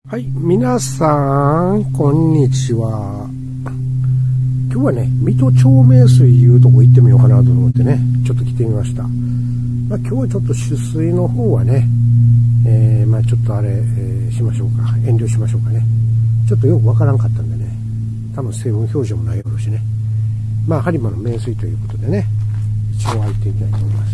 はい、皆さん、こんにちは。今日はね、水戸長明水いうとこ行ってみようかなと思ってね、ちょっと来てみました。今日はちょっと取水の方はね、ちょっとあれ、しましょうか。遠慮しましょうかね。ちょっとよくわからんかったんでね、多分成分表示もないやろうしね。播磨の名水ということでね、一応入っていきたいと思います。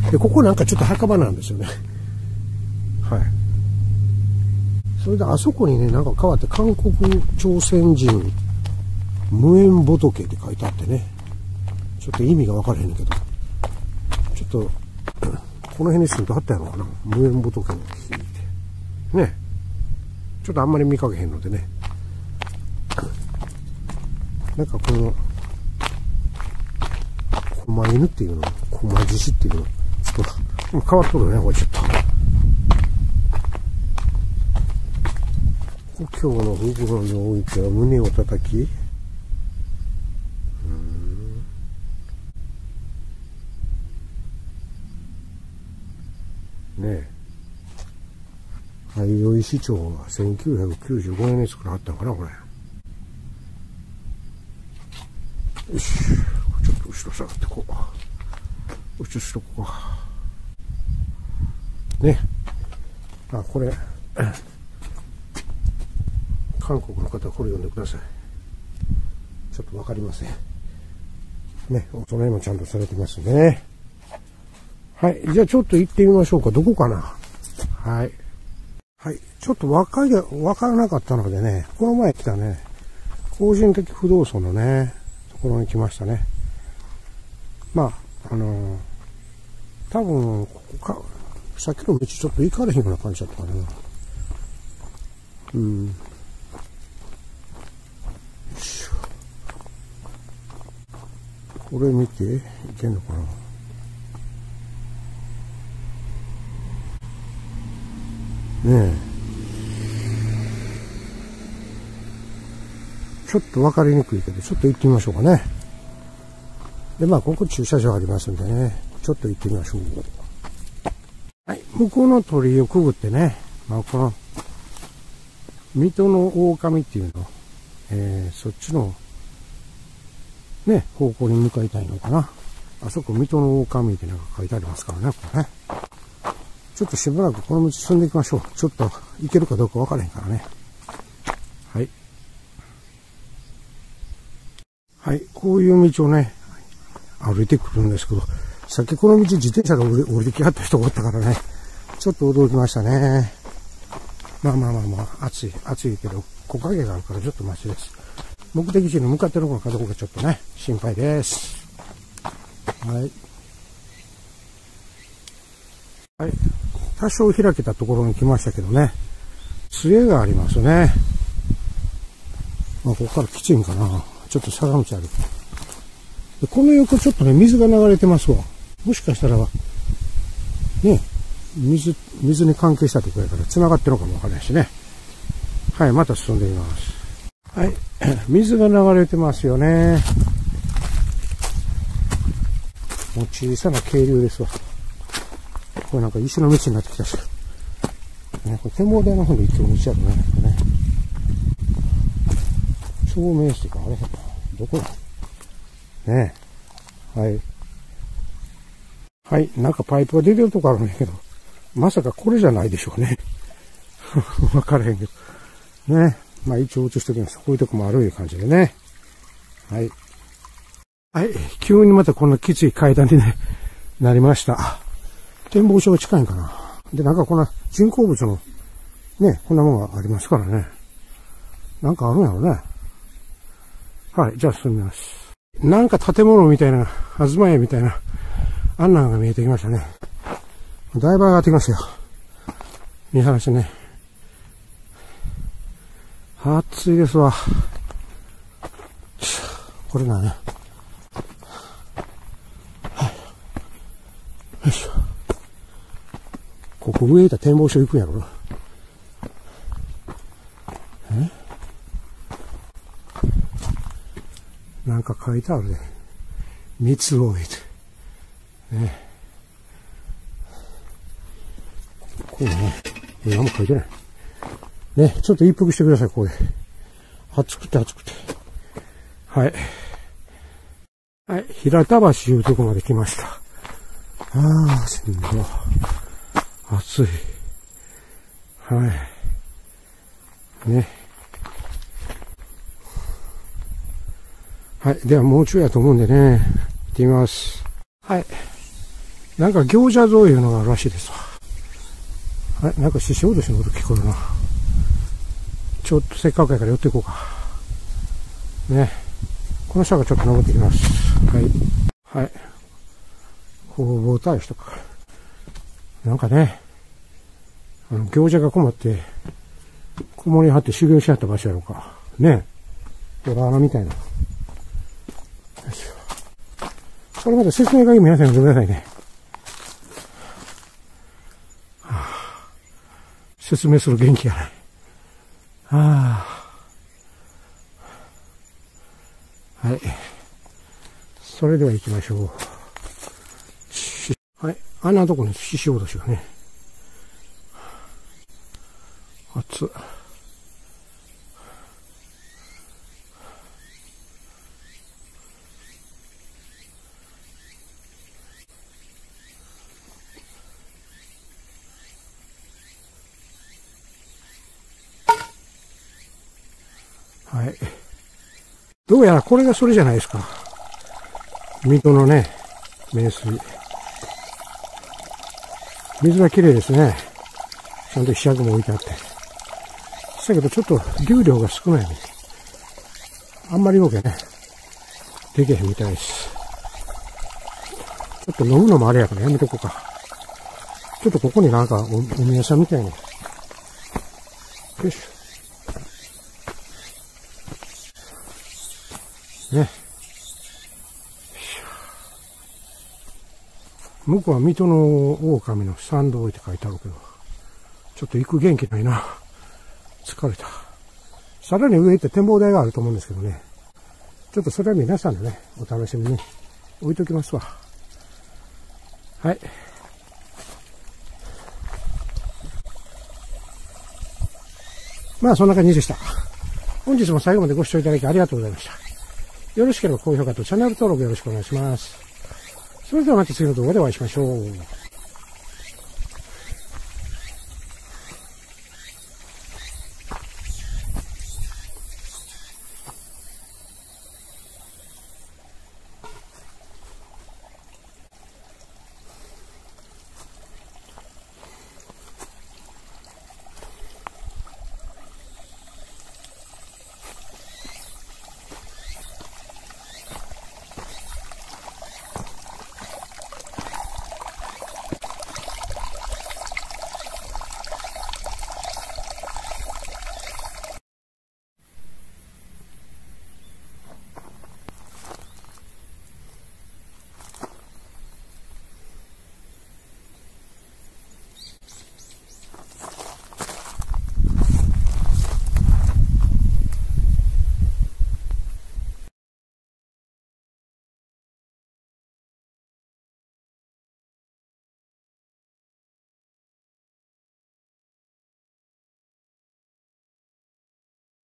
で、ここなんかちょっと墓場なんですよね。はい。それであそこにね、なんか変わって韓国朝鮮人無縁仏って書いてあってね、ちょっと意味が分からへんけど、ちょっとこの辺に住んであったやろうかな、無縁仏の日ってね、ちょっとあんまり見かけへんのでね、なんかこの狛犬っていうの、狛獅子っていうの、ちょっと変わっとるね、これちょっと。故郷の袋においては胸を叩き、ねえ、相生市長は1995年に作らはったのかな、これ。よし、ちょっと後ろ下がってこう。後ろしとこうか。ね。これ。韓国の方はこれ読んでください。ちょっとわかりません。ね、お供えもちゃんとされてますんでね。はい。じゃあちょっと行ってみましょうか。どこかな。はい。はい。ちょっとわからなかったのでね、この前来たね、法人的不動産のね、ところに来ましたね。多分、さっきの道ちょっと行かれへんような感じだったかな。これ見ていけんのかな。ねえ、ちょっと分かりにくいけど、ちょっと行ってみましょうかね。で、ここ駐車場ありますんでね、ちょっと行ってみましょう。はい、向こうの鳥居をくぐってね、この水戸の狼っていうの、そっちのね、方向に向かいたいのかな。あそこ水戸の狼ってなんか書いてありますからね、これね。ちょっとしばらくこの道進んでいきましょう。ちょっと行けるかどうか分からへんからね。はい。はい、こういう道をね、歩いてくるんですけど、さっきこの道自転車で降りてきはった人がおったからね、ちょっと驚きましたね。暑いけど、木陰があるからちょっとマシです。目的地に向かってるのかどうかちょっとね、心配です。はい。はい。多少開けたところに来ましたけどね、杖がありますね。ここからきついんかな。ちょっと坂道ある。で、この横ちょっとね、水が流れてますわ。もしかしたら、ね、水に関係したところやから繋がってるのかもわからないしね。はい、また進んでみます。はい、水が流れてますよね。もう小さな渓流ですわ。これなんか石の道になってきたし。ね、これ展望台の方に行く道やろね。長明水か、あれどこだねえ。はい。はい、なんかパイプが出てるとこあるんだけど、まさかこれじゃないでしょうね。わからへんけど。ね。一応映しておきます。こういうとこもあるいう感じでね。はい。はい。急にまたこんなきつい階段にね、なりました。展望所が近いんかな。で、なんかこんな人工物の、ね、こんなものがありますからね。なんかあるんやろね。はい。じゃあ進みます。なんか建物みたいな、東屋みたいな、あんなのが見えてきましたね。だいぶ上がってきますよ。見晴らしね。暑いですわ。これだね。はい。よいしょ。ここ上行ったら展望所行くんやろな。なんか書いてあるね。蜜を置いて。ね。こうね。何も書いてない。 ね、ちょっと一服してください、これ。暑くて暑くて。はい。はい、平田橋いうとこまで来ました。ああ、しんどい。暑い。はい。ね。はい。ではもうちょいやと思うんでね、行ってみます。はい。なんか行者像いうのがあるらしいですわ。はい。なんか獅子落としの音聞こえるな。ちょっとせっかくやから寄っていこうか。ね。この下がちょっと登ってきます。はい。はい。工房大使とか。なんかね、行者が困って、こもり張って修行しはった場所やろうか。ね。ドラ穴みたいな。これまで説明が皆さん読んでくださいね。はあ、説明する元気がない。はい。それでは行きましょう。はい。あんなとこに獅子落としがね。熱っ。はい。どうやらこれがそれじゃないですか。水戸のね、名水。水は綺麗ですね。ちゃんとひしゃくも置いてあって。だけどちょっと流量が少ないね。あんまり多くね、できへんみたいです。ちょっと飲むのもあれやからやめとこうか。ちょっとここになんかお宮さんみたいな。よいしょ。ね。向こうは水戸の狼の参道って書いてあるけど、ちょっと行く元気ないな。疲れた。さらに上行って展望台があると思うんですけどね。ちょっとそれは皆さんのね、お楽しみに置いときますわ。はい。まあそんな感じでした。本日も最後までご視聴いただきありがとうございました。よろしければ高評価とチャンネル登録よろしくお願いします。それではまた次の動画でお会いしましょう。